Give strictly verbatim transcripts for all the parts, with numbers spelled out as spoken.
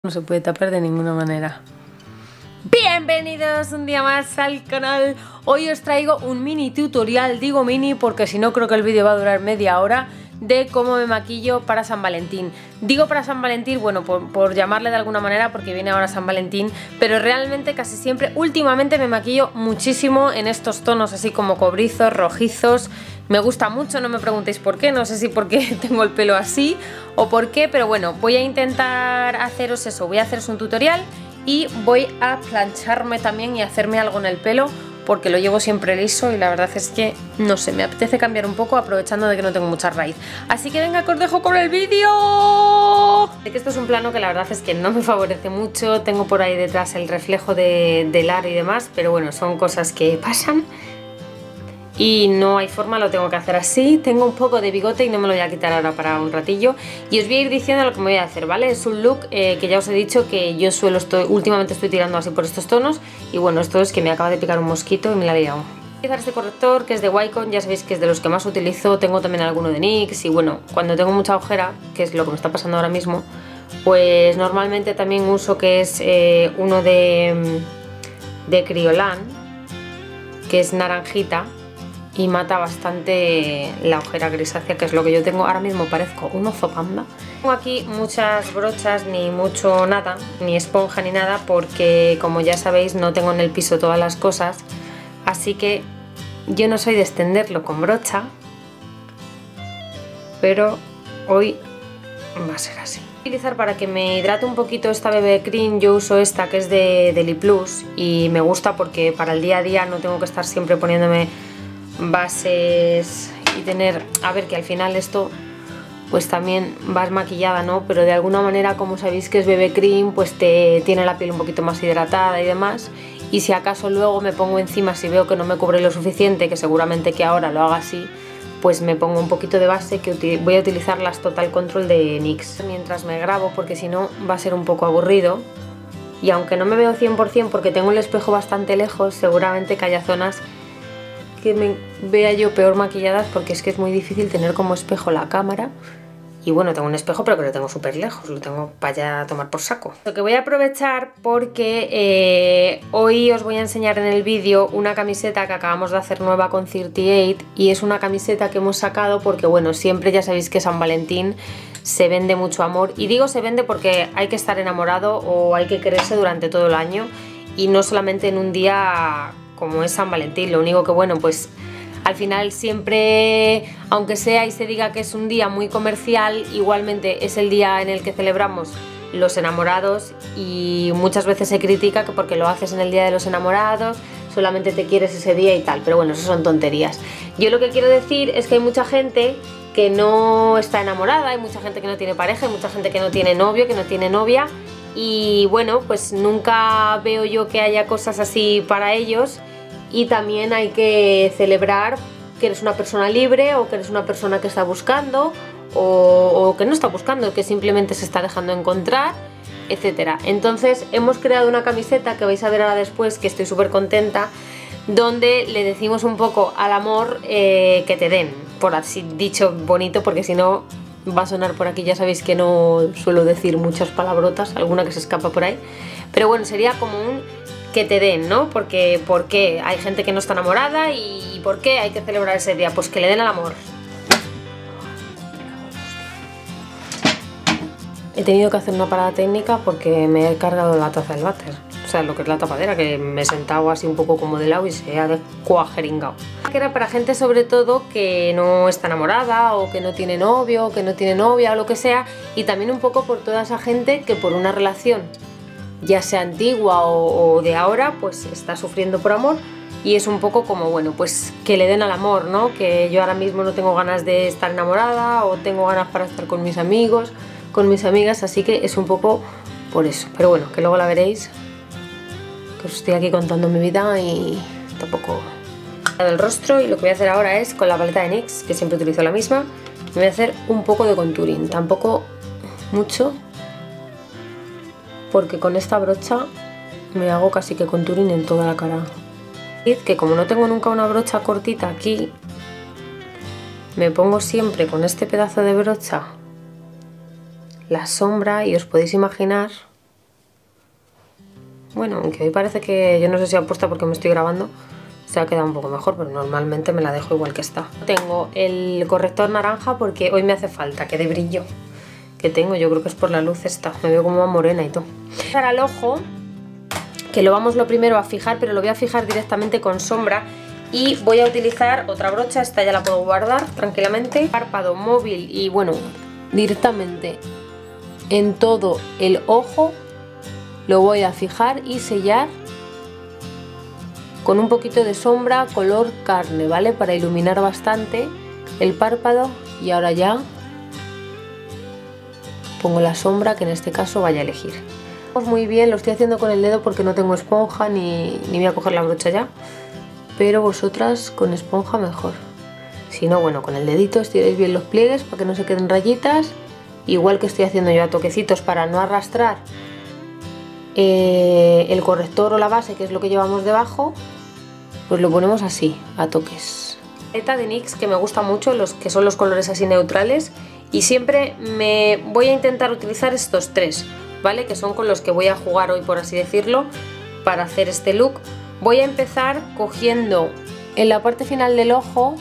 No se puede tapar de ninguna manera. Bienvenidos un día más al canal. Hoy os traigo un mini tutorial, digo mini porque si no creo que el vídeo va a durar media hora, de cómo me maquillo para San Valentín. Digo para San Valentín, bueno, por, por llamarle de alguna manera porque viene ahora San Valentín, pero realmente casi siempre, últimamente me maquillo muchísimo en estos tonos así como cobrizos, rojizos. Me gusta mucho, no me preguntéis por qué, no sé si porque tengo el pelo así o por qué, pero bueno, voy a intentar haceros eso, voy a haceros un tutorial y voy a plancharme también y hacerme algo en el pelo porque lo llevo siempre liso y la verdad es que, no sé, me apetece cambiar un poco aprovechando de que no tengo mucha raíz. Así que venga, que os dejo con el vídeo. Sé que esto es un plano que la verdad es que no me favorece mucho, tengo por ahí detrás el reflejo de, del aro y demás, pero bueno, son cosas que pasan. Y no hay forma, lo tengo que hacer así. Tengo un poco de bigote y no me lo voy a quitar ahora para un ratillo. Y os voy a ir diciendo lo que me voy a hacer, ¿vale? Es un look eh, que ya os he dicho que yo suelo, estoy, últimamente estoy tirando así por estos tonos. Y bueno, esto es que me acaba de picar un mosquito y me la he liado. Voy a utilizar este corrector que es de Wycon, ya sabéis que es de los que más utilizo. Tengo también alguno de NYX y bueno, cuando tengo mucha ojera, que es lo que me está pasando ahora mismo, pues normalmente también uso que es eh, uno de, de Kryolan, que es naranjita. Y mata bastante la ojera grisácea, que es lo que yo tengo. Ahora mismo parezco un oso panda. No tengo aquí muchas brochas, ni mucho nada, ni esponja ni nada, porque como ya sabéis no tengo en el piso todas las cosas. Así que yo no soy de extenderlo con brocha, pero hoy va a ser así. Voy a utilizar para que me hidrate un poquito esta B B Cream, yo uso esta que es de Deli Plus y me gusta porque para el día a día no tengo que estar siempre poniéndome bases y tener, a ver, que al final esto pues también vas maquillada, ¿no? Pero de alguna manera, como sabéis que es B B Cream, pues te tiene la piel un poquito más hidratada y demás. Y si acaso luego me pongo encima, si veo que no me cubre lo suficiente, que seguramente que ahora lo haga así, pues me pongo un poquito de base, que voy a utilizar las Total Control de NYX mientras me grabo, porque si no va a ser un poco aburrido. Y aunque no me veo cien por cien porque tengo el espejo bastante lejos, seguramente que haya zonas que me vea yo peor maquilladas, porque es que es muy difícil tener como espejo la cámara. Y bueno, tengo un espejo pero que lo tengo súper lejos, lo tengo para allá a tomar por saco. Lo que voy a aprovechar porque eh, hoy os voy a enseñar en el vídeo una camiseta que acabamos de hacer nueva con treinta y ocho, y es una camiseta que hemos sacado porque bueno, siempre ya sabéis que San Valentín se vende mucho amor, y digo se vende porque hay que estar enamorado o hay que quererse durante todo el año y no solamente en un día como es San Valentín. Lo único que bueno, pues al final siempre, aunque sea y se diga que es un día muy comercial, igualmente es el día en el que celebramos los enamorados, y muchas veces se critica que porque lo haces en el día de los enamorados solamente te quieres ese día y tal, pero bueno, eso son tonterías. Yo lo que quiero decir es que hay mucha gente que no está enamorada, hay mucha gente que no tiene pareja, hay mucha gente que no tiene novio, que no tiene novia, y bueno, pues nunca veo yo que haya cosas así para ellos. Y también hay que celebrar que eres una persona libre, o que eres una persona que está buscando, o, o que no está buscando, que simplemente se está dejando encontrar, etcétera. Entonces hemos creado una camiseta que vais a ver ahora después, que estoy súper contenta, donde le decimos un poco al amor eh, que te den, por así dicho bonito, porque si no va a sonar por aquí, ya sabéis que no suelo decir muchas palabrotas, alguna que se escapa por ahí, pero bueno, sería como un que te den, ¿no? Porque ¿por qué hay gente que no está enamorada y por qué hay que celebrar ese día? Pues que le den al amor. He tenido que hacer una parada técnica porque me he cargado la taza del váter, o sea, lo que es la tapadera, que me he sentado así un poco como de lado y se ha cuajeringado. Que era para gente sobre todo que no está enamorada, o que no tiene novio, o que no tiene novia, o lo que sea, y también un poco por toda esa gente que por una relación, ya sea antigua o, o de ahora, pues está sufriendo por amor, y es un poco como, bueno, pues que le den al amor, ¿no? Que yo ahora mismo no tengo ganas de estar enamorada, o tengo ganas para estar con mis amigos, con mis amigas, así que es un poco por eso. Pero bueno, que luego la veréis, que os estoy aquí contando mi vida y tampoco del rostro. Y lo que voy a hacer ahora es, con la paleta de NYX, que siempre utilizo la misma, me voy a hacer un poco de contouring, tampoco mucho, porque con esta brocha me hago casi que contouring en toda la cara. Que como no tengo nunca una brocha cortita aquí, me pongo siempre con este pedazo de brocha la sombra, y os podéis imaginar Bueno, aunque hoy parece que, yo no sé si apuesta porque me estoy grabando, se ha quedado un poco mejor, pero normalmente me la dejo igual que está. Tengo el corrector naranja porque hoy me hace falta, que de brillo que tengo, yo creo que es por la luz esta, me veo como más morena y todo. Para el ojo, que lo vamos lo primero a fijar, pero lo voy a fijar directamente con sombra y voy a utilizar otra brocha, esta ya la puedo guardar tranquilamente. Párpado móvil y bueno, directamente en todo el ojo lo voy a fijar y sellar con un poquito de sombra color carne, ¿vale? Para iluminar bastante el párpado. Y ahora ya pongo la sombra, que en este caso vaya a elegir. Muy bien, lo estoy haciendo con el dedo porque no tengo esponja ni, ni voy a coger la brocha ya, pero vosotras con esponja mejor. Si no, bueno, con el dedito estiráis bien los pliegues para que no se queden rayitas, igual que estoy haciendo yo a toquecitos para no arrastrar eh, el corrector o la base, que es lo que llevamos debajo, pues lo ponemos así, a toques. Paleta de NYX que me gusta mucho, los que son los colores así neutrales, y siempre me voy a intentar utilizar estos tres, ¿vale? Que son con los que voy a jugar hoy, por así decirlo, para hacer este look. Voy a empezar cogiendo en la parte final del ojo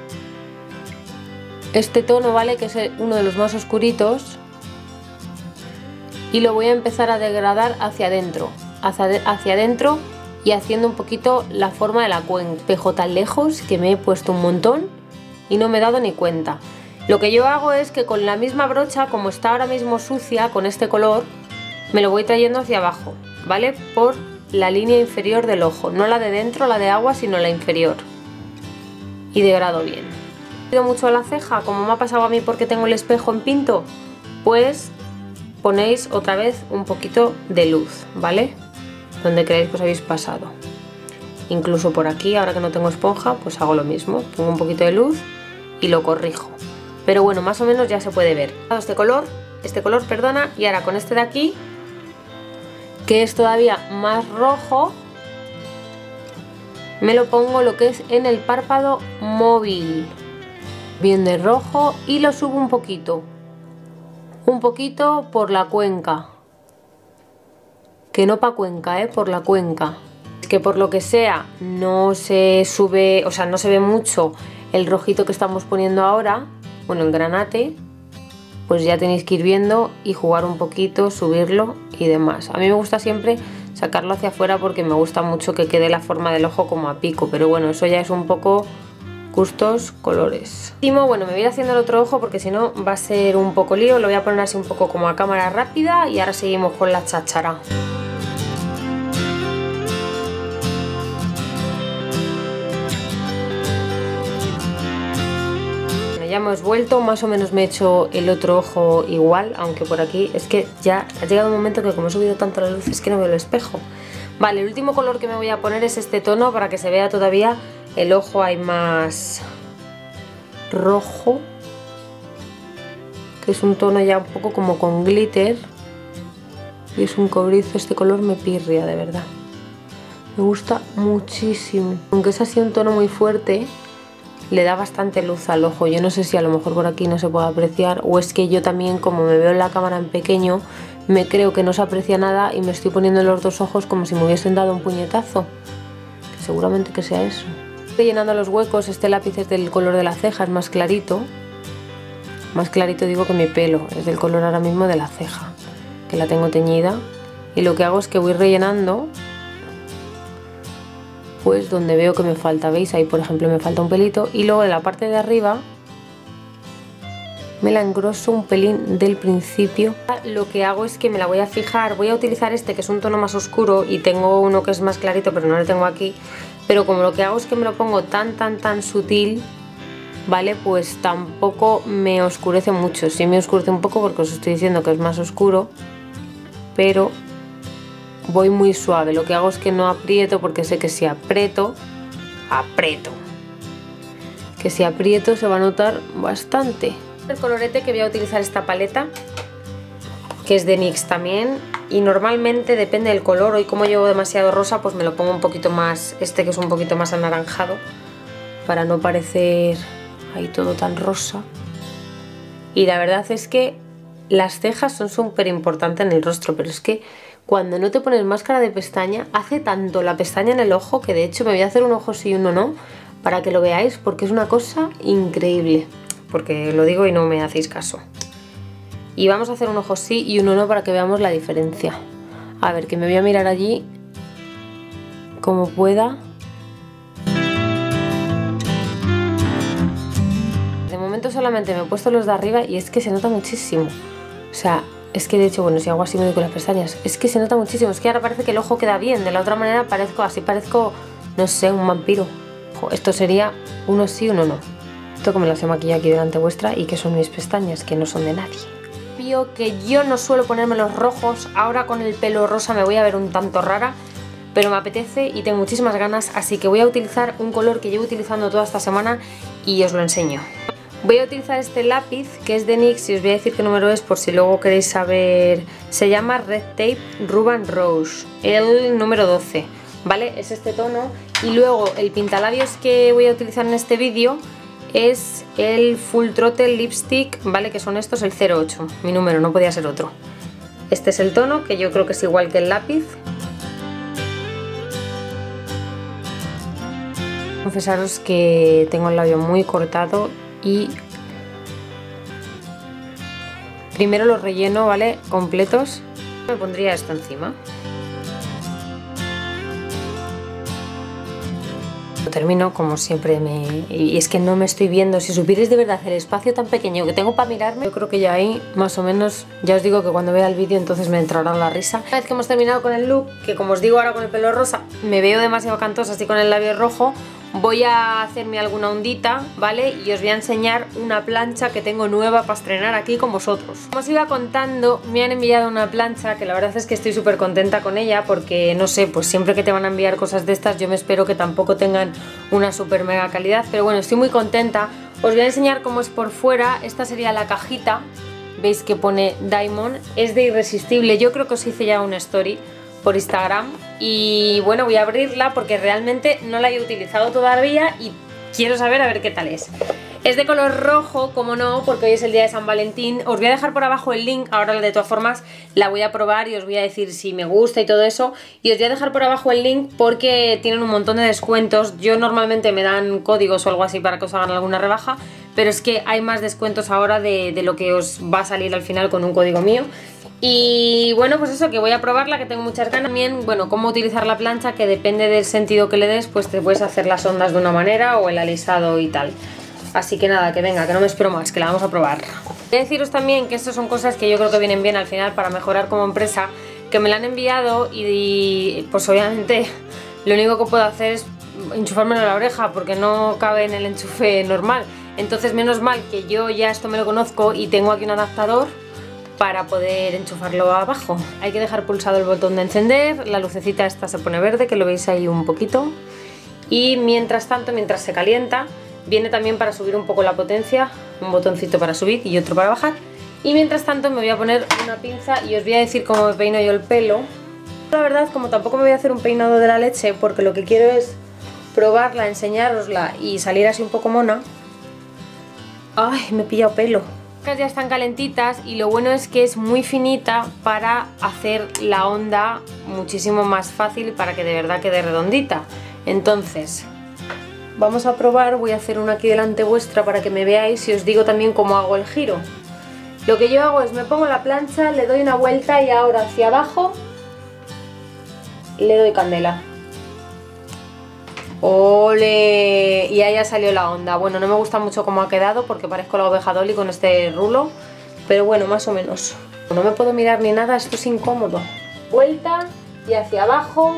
este tono, ¿vale? Que es uno de los más oscuritos, y lo voy a empezar a degradar hacia adentro, hacia, de, hacia adentro y haciendo un poquito la forma de la cuenca. Espejo tan lejos que me he puesto un montón y no me he dado ni cuenta. Lo que yo hago es que con la misma brocha, como está ahora mismo sucia con este color, me lo voy trayendo hacia abajo, ¿vale? Por la línea inferior del ojo, no la de dentro, la de agua, sino la inferior. Y degrado bien. ¿Me ha ido mucho a la ceja, como me ha pasado a mí porque tengo el espejo en pinto? Pues ponéis otra vez un poquito de luz, ¿vale? Donde creáis que os habéis pasado. Incluso por aquí, ahora que no tengo esponja, pues hago lo mismo. Pongo un poquito de luz y lo corrijo. Pero bueno, más o menos ya se puede ver. Este color, este color, perdona, y ahora con este de aquí, que es todavía más rojo, me lo pongo lo que es en el párpado móvil, bien de rojo, y lo subo un poquito, un poquito por la cuenca, que no pa' cuenca, eh, por la cuenca. Es que por lo que sea no se sube, o sea, no se ve mucho el rojito que estamos poniendo ahora, bueno, el granate, pues ya tenéis que ir viendo y jugar un poquito, subirlo y demás. A mí me gusta siempre sacarlo hacia afuera porque me gusta mucho que quede la forma del ojo como a pico, pero bueno, eso ya es un poco gustos, colores. Bueno, me voy a ir haciendo el otro ojo porque si no va a ser un poco lío, lo voy a poner así un poco como a cámara rápida y ahora seguimos con la cháchara. Ya hemos vuelto, más o menos me he hecho el otro ojo igual, aunque por aquí es que ya ha llegado un momento que como he subido tanto la luz es que no veo el espejo. Vale, el último color que me voy a poner es este tono para que se vea todavía el ojo ahí más rojo, que es un tono ya un poco como con glitter y es un cobrizo. Este color me pirria, de verdad, me gusta muchísimo, aunque es así un tono muy fuerte. Le da bastante luz al ojo. Yo no sé si a lo mejor por aquí no se puede apreciar, o es que yo también, como me veo en la cámara en pequeño, me creo que no se aprecia nada y me estoy poniendo en los dos ojos como si me hubiesen dado un puñetazo, que seguramente que sea eso. Estoy llenando los huecos. Este lápiz es del color de la ceja, es más clarito, más clarito digo que mi pelo, es del color ahora mismo de la ceja, que la tengo teñida, y lo que hago es que voy rellenando pues donde veo que me falta. ¿Veis? Ahí por ejemplo me falta un pelito, y luego de la parte de arriba me la engroso un pelín del principio. Lo que hago es que me la voy a fijar, voy a utilizar este que es un tono más oscuro y tengo uno que es más clarito pero no lo tengo aquí, pero como lo que hago es que me lo pongo tan tan tan sutil, ¿vale? Pues tampoco me oscurece mucho. Sí me oscurece un poco porque os estoy diciendo que es más oscuro, pero voy muy suave. Lo que hago es que no aprieto porque sé que si aprieto, aprieto, que si aprieto se va a notar bastante. El colorete que voy a utilizar, esta paleta, que es de NYX también, y normalmente depende del color. Hoy como llevo demasiado rosa, pues me lo pongo un poquito más, este que es un poquito más anaranjado, para no parecer ahí todo tan rosa. Y la verdad es que las cejas son súper importantes en el rostro, pero es que cuando no te pones máscara de pestaña, hace tanto la pestaña en el ojo que de hecho me voy a hacer un ojo sí y uno no, para que lo veáis, porque es una cosa increíble. Porque lo digo y no me hacéis caso. Y vamos a hacer un ojo sí y uno no para que veamos la diferencia. A ver, que me voy a mirar allí como pueda. De momento solamente me he puesto los de arriba y es que se nota muchísimo. O sea, es que de hecho, bueno, si hago así me doy con las pestañas, es que se nota muchísimo. Es que ahora parece que el ojo queda bien, de la otra manera parezco así, parezco, no sé, un vampiro. Ojo, esto sería uno sí, uno no. Esto que me las he maquillado aquí delante vuestra y que son mis pestañas, que no son de nadie. Vio que yo no suelo ponerme los rojos, ahora con el pelo rosa me voy a ver un tanto rara, pero me apetece y tengo muchísimas ganas, así que voy a utilizar un color que llevo utilizando toda esta semana y os lo enseño. Voy a utilizar este lápiz que es de NYX y os voy a decir qué número es por si luego queréis saber. Se llama Red Tape Ruban Rose, el número doce, ¿vale? Es este tono. Y luego el pintalabios que voy a utilizar en este vídeo es el Full Throttle Lipstick, ¿vale? Que son estos, el cero ocho, mi número, no podía ser otro. Este es el tono, que yo creo que es igual que el lápiz. Confesaros que tengo el labio muy cortado y primero los relleno, ¿vale? Completos. Me pondría esto encima. Lo termino como siempre me... y es que no me estoy viendo. Si supierais de verdad el espacio tan pequeño que tengo para mirarme, yo creo que ya ahí más o menos, ya os digo que cuando vea el vídeo entonces me entrará la risa. Una vez que hemos terminado con el look, que como os digo ahora con el pelo rosa me veo demasiado cantosa así con el labio rojo, voy a hacerme alguna ondita, ¿vale? Y os voy a enseñar una plancha que tengo nueva para estrenar aquí con vosotros. Como os iba contando, me han enviado una plancha que la verdad es que estoy súper contenta con ella porque, no sé, pues siempre que te van a enviar cosas de estas yo me espero que tampoco tengan una súper mega calidad, pero bueno, estoy muy contenta. Os voy a enseñar cómo es por fuera. Esta sería la cajita, veis que pone Diamond, es de Irresistible. Yo creo que os hice ya una story por Instagram y bueno, voy a abrirla porque realmente no la he utilizado todavía y quiero saber a ver qué tal es. Es de color rojo, como no, porque hoy es el día de San Valentín. Os voy a dejar por abajo el link, ahora de todas formas la voy a probar y os voy a decir si me gusta y todo eso. Y os voy a dejar por abajo el link porque tienen un montón de descuentos. Yo normalmente me dan códigos o algo así para que os hagan alguna rebaja, pero es que hay más descuentos ahora de, de lo que os va a salir al final con un código mío. Y bueno, pues eso, que voy a probarla, que tengo muchas ganas. También, bueno, cómo utilizar la plancha, que depende del sentido que le des, pues te puedes hacer las ondas de una manera o el alisado y tal. Así que nada, que venga, que no me espero más, que la vamos a probar. Voy a deciros también que estas son cosas que yo creo que vienen bien al final para mejorar como empresa, que me la han enviado y, y pues obviamente lo único que puedo hacer es enchufármelo a la oreja porque no cabe en el enchufe normal. Entonces menos mal que yo ya esto me lo conozco y tengo aquí un adaptador para poder enchufarlo abajo. Hay que dejar pulsado el botón de encender, la lucecita esta se pone verde, que lo veis ahí un poquito. Y mientras tanto, mientras se calienta, viene también para subir un poco la potencia, un botoncito para subir y otro para bajar. Y mientras tanto me voy a poner una pinza y os voy a decir cómo me peino yo el pelo. La verdad, como tampoco me voy a hacer un peinado de la leche, porque lo que quiero es probarla, enseñárosla y salir así un poco mona. Ay, me he pillado pelo. Ya están calentitas y lo bueno es que es muy finita para hacer la onda muchísimo más fácil y para que de verdad quede redondita. Entonces vamos a probar, voy a hacer una aquí delante vuestra para que me veáis y os digo también cómo hago el giro. Lo que yo hago es me pongo la plancha, le doy una vuelta y ahora hacia abajo le doy candela. ¡Ole! Y ahí ya salió la onda. Bueno, no me gusta mucho cómo ha quedado porque parezco la oveja Dolly con este rulo, pero bueno, más o menos. No me puedo mirar ni nada, esto es incómodo. Vuelta y hacia abajo.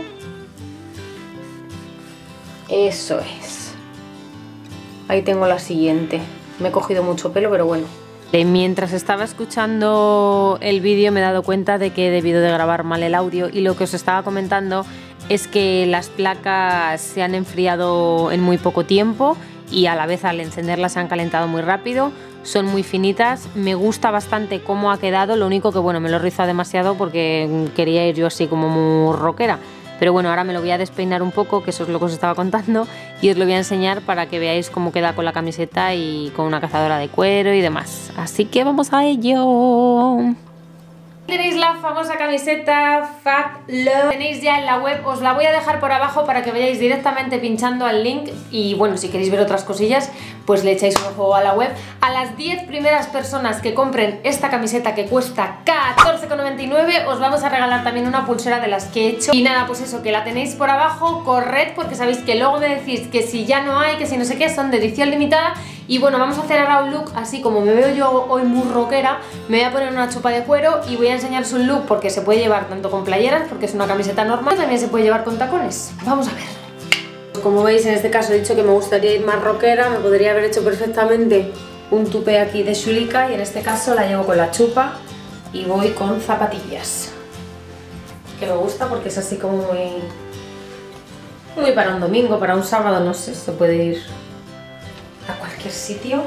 Eso es. Ahí tengo la siguiente. Me he cogido mucho pelo, pero bueno. Mientras estaba escuchando el vídeo me he dado cuenta de que he debido de grabar mal el audio y lo que os estaba comentando es que las placas se han enfriado en muy poco tiempo y a la vez al encenderlas se han calentado muy rápido, son muy finitas, me gusta bastante cómo ha quedado, lo único que bueno, me lo he rizado demasiado porque quería ir yo así como muy rockera. Pero bueno, ahora me lo voy a despeinar un poco, que eso es lo que os estaba contando, y os lo voy a enseñar para que veáis cómo queda con la camiseta y con una cazadora de cuero y demás. Así que vamos a ello. Tenéis la famosa camiseta Fat Love, tenéis ya en la web, os la voy a dejar por abajo para que vayáis directamente pinchando al link y bueno, si queréis ver otras cosillas, pues le echáis un ojo a la web. A las diez primeras personas que compren esta camiseta que cuesta catorce con noventa y nueve os vamos a regalar también una pulsera de las que he hecho. Y nada, pues eso, que la tenéis por abajo, corred porque sabéis que luego me decís que si ya no hay, que si no sé qué, son de edición limitada. Y bueno, vamos a hacer ahora un look así como me veo yo hoy muy rockera. Me voy a poner una chupa de cuero y voy a enseñaros un look porque se puede llevar tanto con playeras, porque es una camiseta normal, también se puede llevar con tacones. Vamos a ver. Como veis, en este caso he dicho que me gustaría ir más rockera, me podría haber hecho perfectamente un tupé aquí de Shulika y en este caso la llevo con la chupa y voy con zapatillas. Que me gusta porque es así como muy... muy para un domingo, para un sábado, no sé, se puede ir a cualquier sitio.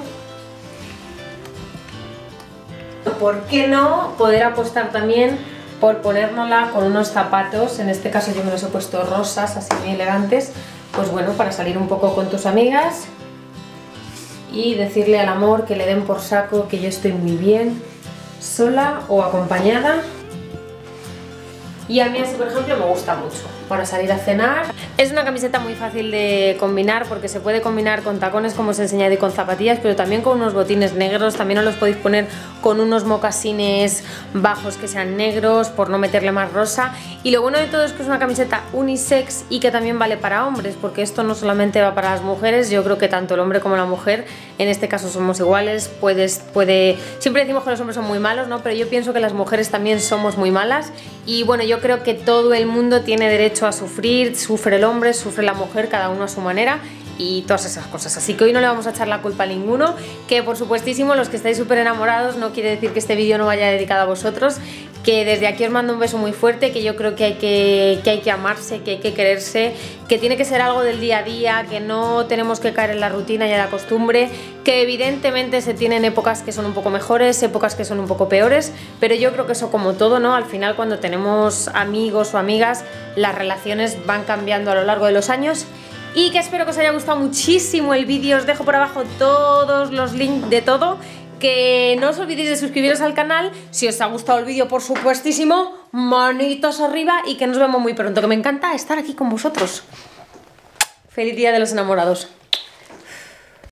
¿Por qué no poder apostar también por ponérnosla con unos zapatos? En este caso yo me los he puesto rosas, así muy elegantes. Pues bueno, para salir un poco con tus amigas y decirle al amor que le den por saco que yo estoy muy bien, sola o acompañada. Y a mí así, por ejemplo, me gusta mucho para salir a cenar. Es una camiseta muy fácil de combinar porque se puede combinar con tacones, como os he enseñado, y con zapatillas, pero también con unos botines negros. También os los podéis poner con unos mocasines bajos que sean negros por no meterle más rosa. Y lo bueno de todo es que es una camiseta unisex y que también vale para hombres, porque esto no solamente va para las mujeres. Yo creo que tanto el hombre como la mujer, en este caso somos iguales. Puedes, puede... Siempre decimos que los hombres son muy malos, ¿no? Pero yo pienso que las mujeres también somos muy malas. Y bueno, yo creo que todo el mundo tiene derecho a sufrir, sufre el hombre, sufre la mujer, cada uno a su manera y todas esas cosas. Así que hoy no le vamos a echar la culpa a ninguno, que por supuestísimo los que estáis súper enamorados no quiere decir que este vídeo no vaya dedicado a vosotros, que desde aquí os mando un beso muy fuerte, que yo creo que hay que, que hay que amarse, que hay que quererse, que tiene que ser algo del día a día, que no tenemos que caer en la rutina y en la costumbre, que evidentemente se tienen épocas que son un poco mejores, épocas que son un poco peores, pero yo creo que eso como todo, ¿no? Al final cuando tenemos amigos o amigas, las relaciones van cambiando a lo largo de los años. Y que espero que os haya gustado muchísimo el vídeo, os dejo por abajo todos los links de todo. Que no os olvidéis de suscribiros al canal, si os ha gustado el vídeo por supuestísimo, manitos arriba y que nos vemos muy pronto, que me encanta estar aquí con vosotros. Feliz Día de los Enamorados.